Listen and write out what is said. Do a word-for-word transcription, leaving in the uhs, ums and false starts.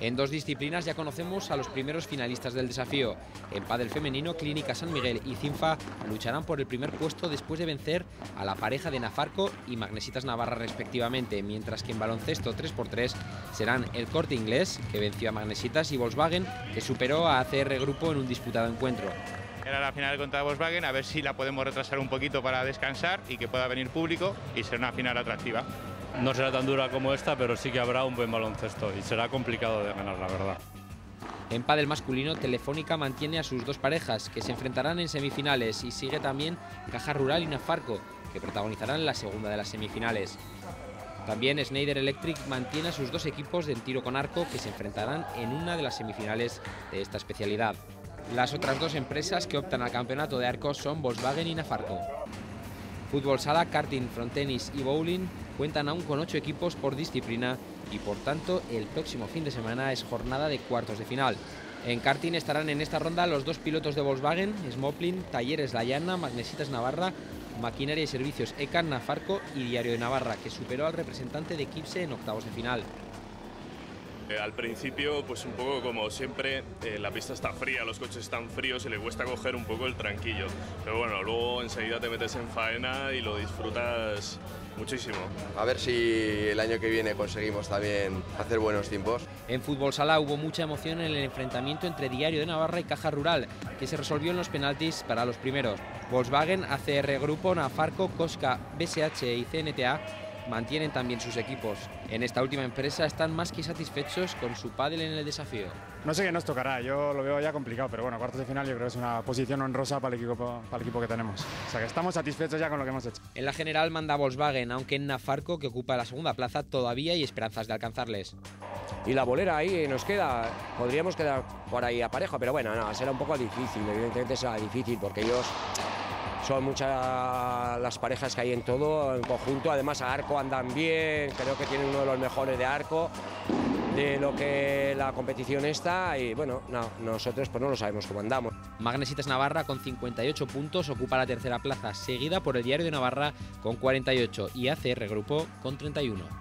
En dos disciplinas ya conocemos a los primeros finalistas del desafío. En pádel femenino, Clínica San Miguel y Cinfa lucharán por el primer puesto después de vencer a la pareja de Nafarco y Magnesitas Navarra respectivamente, mientras que en baloncesto tres por tres serán el Corte Inglés, que venció a Magnesitas, y Volkswagen, que superó a A C R Grupo en un disputado encuentro. Era la final contra Volkswagen, a ver si la podemos retrasar un poquito para descansar y que pueda venir público y ser una final atractiva. No será tan dura como esta, pero sí que habrá un buen baloncesto y será complicado de ganar, la verdad. En pádel masculino, Telefónica mantiene a sus dos parejas, que se enfrentarán en semifinales, y sigue también Caja Rural y Nafarco, que protagonizarán la segunda de las semifinales. También Schneider Electric mantiene a sus dos equipos de tiro con arco, que se enfrentarán en una de las semifinales de esta especialidad. Las otras dos empresas que optan al campeonato de arcos son Volkswagen y Nafarco. Fútbol sala, karting, frontenis y bowling cuentan aún con ocho equipos por disciplina y por tanto el próximo fin de semana es jornada de cuartos de final. En karting estarán en esta ronda los dos pilotos de Volkswagen, Smoplin, Talleres La Llana, Magnesitas Navarra, Maquinaria y Servicios ECAN, Nafarco y Diario de Navarra, que superó al representante de Kipse en octavos de final. Al principio, pues un poco como siempre, eh, la pista está fría, los coches están fríos y le cuesta coger un poco el tranquillo. Pero bueno, luego enseguida te metes en faena y lo disfrutas muchísimo. A ver si el año que viene conseguimos también hacer buenos tiempos. En fútbol sala hubo mucha emoción en el enfrentamiento entre Diario de Navarra y Caja Rural, que se resolvió en los penaltis para los primeros. Volkswagen, A C R Grupo, Nafarco, Cosca, B S H y C N T A mantienen también sus equipos. En esta última empresa están más que satisfechos con su pádel en el desafío. No sé qué nos tocará, yo lo veo ya complicado, pero bueno, cuartos de final yo creo que es una posición honrosa para el equipo, para el equipo que tenemos. O sea que estamos satisfechos ya con lo que hemos hecho. En la general manda Volkswagen, aunque en Nafarco, que ocupa la segunda plaza, todavía hay esperanzas de alcanzarles. Y la bolera ahí nos queda, podríamos quedar por ahí a pareja, pero bueno, no, será un poco difícil, evidentemente será difícil porque ellos son muchas las parejas que hay en todo, en conjunto. Además a arco andan bien, creo que tienen uno de los mejores de arco de lo que la competición está y bueno, no, nosotros pues no lo sabemos cómo andamos. Magnesitas Navarra con cincuenta y ocho puntos ocupa la tercera plaza, seguida por el Diario de Navarra con cuarenta y ocho y A C R Grupo con treinta y uno.